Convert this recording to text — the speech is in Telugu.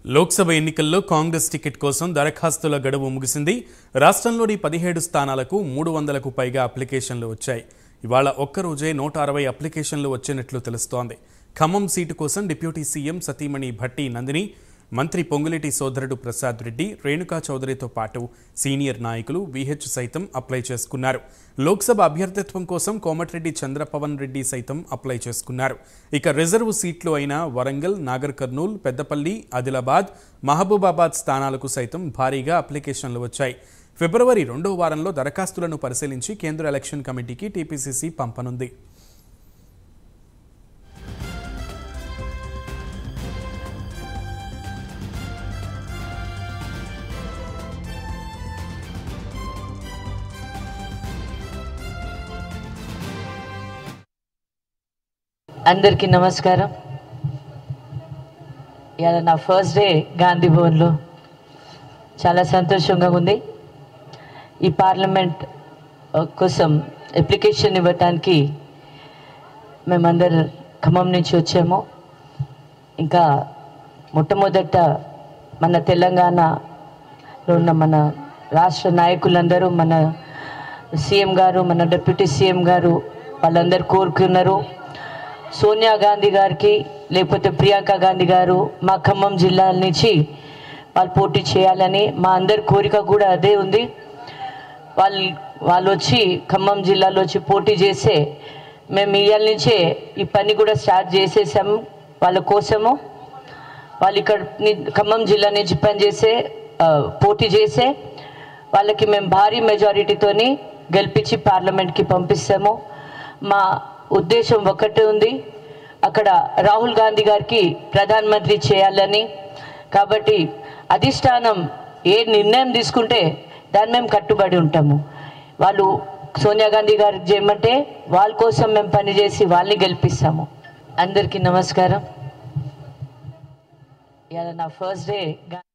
లోక్సభ ఎన్నికల్లో కాంగ్రెస్ టికెట్ కోసం దరఖాస్తుల గడువు ముగిసింది. రాష్ట్రంలోని 17 స్థానాలకు 300కు పైగా అప్లికేషన్లు వచ్చాయి. ఇవాళ ఒక్కరోజే 160 అప్లికేషన్లు వచ్చినట్లు తెలుస్తోంది. ఖమ్మం సీటు కోసం డిప్యూటీ సీఎం సతీమణి భట్టి నందిని, మంత్రి పొంగులేటి సోదరుడు ప్రసాద్ రెడ్డి, రేణుకా చౌదరితో పాటు సీనియర్ నాయకులు వీహెచ్ సైతం అప్లై చేసుకున్నారు. లోక్సభ అభ్యర్థిత్వం కోసం కోమటిరెడ్డి చంద్రపవన్ రెడ్డి సైతం అప్లై చేసుకున్నారు. ఇక రిజర్వ్ సీట్లు అయిన వరంగల్, నాగర్ కర్నూల్, పెద్దపల్లి, ఆదిలాబాద్, మహబూబాబాద్ స్థానాలకు సైతం భారీగా అప్లికేషన్లు వచ్చాయి. ఫిబ్రవరి 2వ వారంలో దరఖాస్తులను పరిశీలించి కేంద్ర ఎలక్షన్ కమిటీకి టీపీసీసీ పంపనుంది. అందరికీ నమస్కారం. ఇవాళ నా ఫస్ట్ డే గాంధీ భవన్లో చాలా సంతోషంగా ఉంది. ఈ పార్లమెంట్ కోసం అప్లికేషన్ ఇవ్వటానికి మేమందరు ఖమ్మం నుంచి వచ్చాము. ఇంకా మొట్టమొదట మన తెలంగాణలో ఉన్న మన రాష్ట్ర నాయకులందరూ, మన సీఎం గారు, మన డిప్యూటీ సీఎం గారు వాళ్ళందరూ కోరుకున్నారు సోనియా గాంధీ గారికి లేకపోతే ప్రియాంక గాంధీ గారు మా ఖమ్మం జిల్లా నుంచి వాళ్ళు పోటీ చేయాలని. మా అందరి కోరిక కూడా అదే ఉంది. వాళ్ళు వచ్చి ఖమ్మం జిల్లాలో వచ్చి పోటీ చేస్తే మేము ఇవాళ నుంచే ఈ పని కూడా స్టార్ట్ చేసేసాము వాళ్ళ కోసము. వాళ్ళు ఇక్కడ ఖమ్మం జిల్లా నుంచి పనిచేసే పోటీ చేసే వాళ్ళకి మేము భారీ మెజారిటీతోని గెలిపించి పార్లమెంట్కి పంపిస్తాము. మా ఉద్దేశం ఒకటే ఉంది, అక్కడ రాహుల్ గాంధీ గారికి ప్రధానమంత్రి చేయాలని. కాబట్టి అధిష్టానం ఏ నిర్ణయం తీసుకుంటే దాన్ని మేము కట్టుబడి ఉంటాము. వాళ్ళు సోనియా గాంధీ గారికి చేయమంటే వాళ్ళ కోసం మేము పనిచేసి వాళ్ళని గెలిపిస్తాము. అందరికీ నమస్కారం. ఇవాళ నా ఫస్ట్ డే